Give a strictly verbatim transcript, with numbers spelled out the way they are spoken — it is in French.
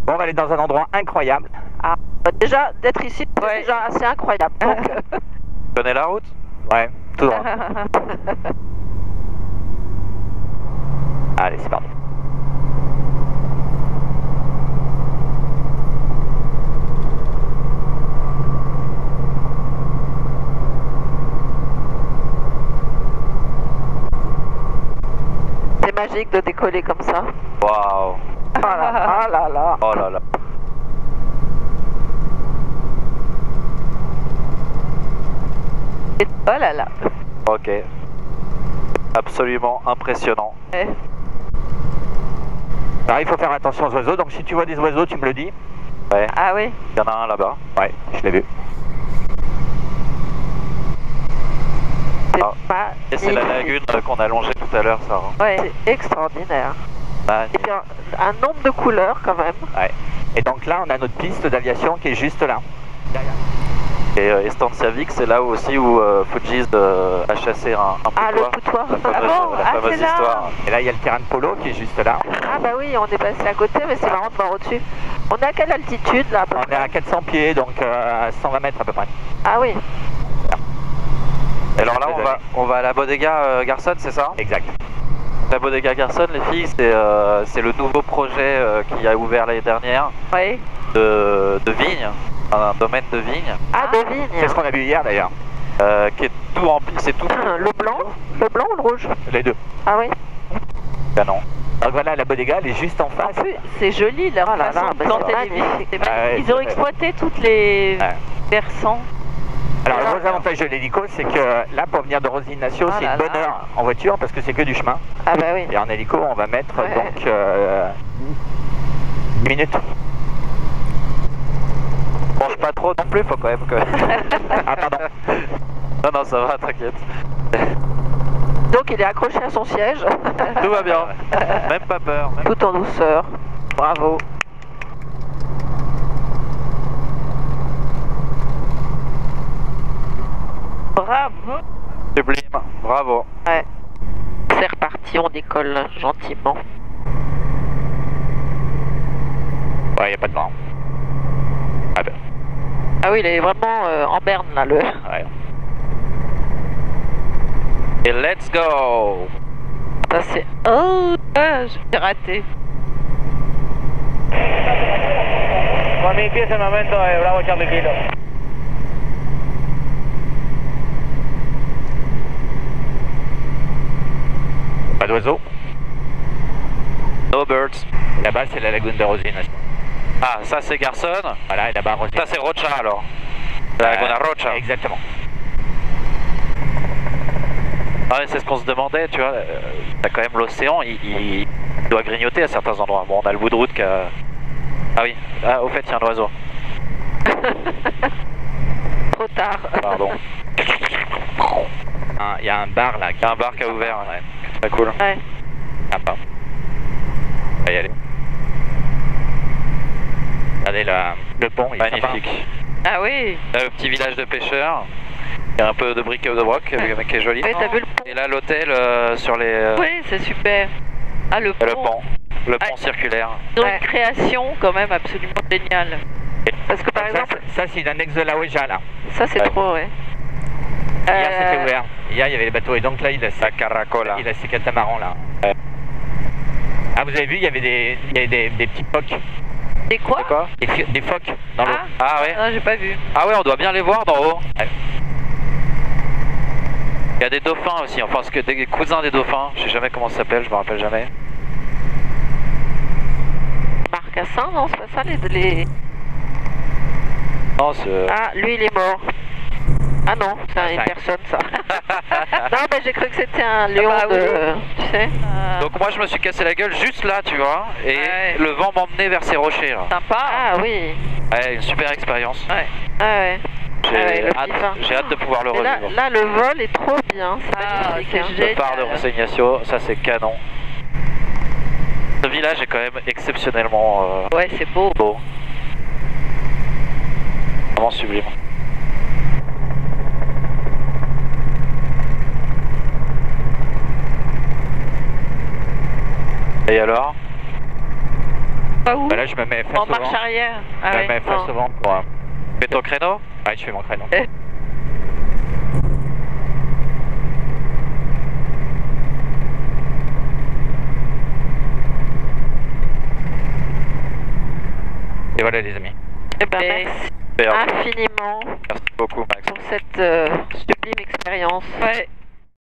Bon, on va aller dans un endroit incroyable. Ah, déjà, d'être ici, c'est Ouais. déjà assez incroyable. Donc, Tu connais la route? Ouais, tout droit. Allez, c'est parti. c'est magique de décoller comme ça. Waouh! Ah là là, là, là. Oh là là! Oh là là. Ok. Absolument impressionnant. Ouais. Alors, il faut faire attention aux oiseaux, donc si tu vois des oiseaux, tu me le dis. Ouais, Ah oui. il y en a un là-bas. Ouais, je l'ai vu. C'est Ah. pas. Et c'est la lagune euh, qu'on a longée tout à l'heure, ça. Hein. Ouais, c'est extraordinaire. Et Magnifique. puis un, un nombre de couleurs quand même. Ouais. Et donc là, on a notre piste d'aviation qui est juste là. Derrière. Et euh, Estancia Vic, c'est là aussi où euh, Fujis euh, a chassé un, un Ah, le poutoir. poutoir. La fameuse, Ah bon la Ah, fameuse c'est là. histoire. Et là, il y a le terrain de polo qui est juste là. Ah bah oui, on est passé à côté, mais c'est marrant de voir au-dessus. On est à quelle altitude là à peu On est près? à quatre cents pieds, donc euh, cent vingt mètres à peu près. Ah oui. Et alors là, on va, on va à la Bodega euh, Garçon, c'est ça? Exact. La Bodega Garçon, les filles, c'est euh, c'est le nouveau projet euh, qui a ouvert l'année dernière Oui. de, de vigne, un domaine de vigne, Ah, de vigne. C'est ce qu'on a vu hier d'ailleurs. euh, qui est tout rempli, c'est tout Le blanc Le blanc ou le rouge? Les deux. Ah oui. canon. Donc voilà, la bodega, elle est juste en En face. plus, c'est joli leur Oh là façon là, de bah, planter c'est les magnifique. vignes. C'est Ah ouais, magnifique. Ils ont c'est- exploité toutes les Ouais. versants. Alors le gros avantage de l'hélico, c'est que là, pour venir de Rosine Ignacio, Ah c'est là une bonne là. heure en voiture parce que c'est que du chemin. Ah bah oui. Et en hélico, on va mettre Ouais. donc euh, une minute. Mange pas trop non plus, faut quand même que... Ah pardon. Non, non, ça va, t'inquiète. Donc il est accroché à son siège, Tout va bien. Même pas peur. Même... tout en douceur. Bravo. Bravo. Sublime, bravo. Ouais. C'est reparti, on décolle gentiment. Ouais, y a pas de vent. Ah ben, Ah oui, il est vraiment euh, en berne là, le. ouais. Et let's go. Ça c'est. Oh, ah, j'ai raté. Con mi pies en el momento de Bravo Charlie Kilo. Pas d'oiseaux. No birds. Là-bas, c'est la lagune de Rosine. Ah, ça c'est Garçon. Voilà, et là-bas, Rosine. Ça c'est Rocha alors. La Euh, Laguna Rocha. Exactement. Ah ouais, c'est ce qu'on se demandait, tu vois. Euh, T'as quand même l'océan, il, il doit grignoter à certains endroits. Bon, on a le bout de route qui a... Ah oui, ah, au fait, il y a un oiseau. Trop tard. Pardon. Il y a un bar là. Il y a un bar qui a ouvert, ouais. Très cool. Ouais. Sympa. On va y aller. Regardez le, le pont, il est Magnifique. Ah oui. Là, le petit village de pêcheurs. Il y a un peu de briques et de broc, qui est joli. Oui, t'as vu le pont? Et là, l'hôtel euh, sur les... euh, Oui, c'est super. Ah, le pont. le pont. Le pont Ah. circulaire. Ils ont Ouais. une création quand même absolument géniale. Parce que par Ça, exemple, c'est- ça, c'est l'annexe de la Ouija là. ça c'est Ouais. trop, ouais. Hier, Euh, c'était ouvert. Hier, il y avait les bateaux. Et donc là, il a La Caracola. Il a ses catamarans là. Ouais. Ah, vous avez vu, il y avait des, il y avait des, des petits phoques. C'est quoi? C'est quoi? Des, fi- des phoques dans l'eau. Ah, Ah ouais. non, j'ai pas vu. Ah ouais, on doit bien les voir d'en haut. Ouais. Il y a des dauphins aussi, enfin, ce que des cousins des dauphins. Je sais jamais comment ça s'appelle, je me rappelle jamais. Marcassin, non, c'est pas ça les. les... Non, c'est... Ah, lui il est mort. Ah non, c'est Ah, une ça- personne ça. Non, mais j'ai cru que c'était un lion bah oui. de. Tu sais? Ah, Donc moi, je me suis cassé la gueule juste là, tu vois, et Ouais. le vent m'emmenait vers ces rochers là. sympa. Ah oui. Ouais, une super expérience. Ouais. Ah ouais. J'ai Ah ouais, le hâte, petit vin. j'ai hâte de pouvoir le Mais là, revivre. là, le vol est trop bien. C'est Ah, magnifique. c'est hein. génial. Le phare de Rosegnacio, ça c'est canon. Ce village est quand même exceptionnellement euh, Ouais, c'est beau. beau. Vraiment sublime. Et alors? Pas où? Bah là, je me mets face En au vent. marche arrière. Ah Je me ouais. mets face Non. au vent pour... euh, Fais ton créneau. Ouais, je fais mon créneau. Eh. Et voilà les amis. Eh ben, Et- merci Super. infiniment Merci beaucoup Max. pour cette euh, sublime expérience. Ouais.